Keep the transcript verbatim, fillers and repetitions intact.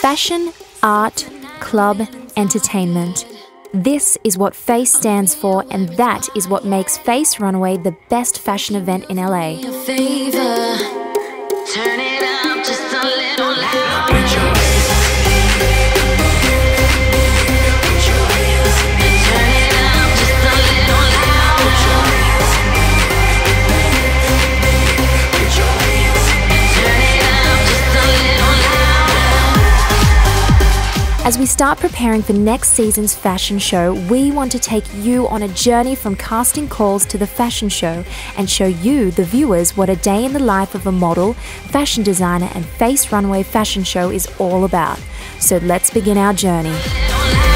Fashion, art, club, entertainment. This is what f a c e stands for, and that is what makes f a c e Runway the best fashion event in L A. As we start preparing for next season's fashion show, we want to take you on a journey from casting calls to the fashion show and show you, the viewers, what a day in the life of a model, fashion designer and f a c e Runway fashion show is all about. So let's begin our journey.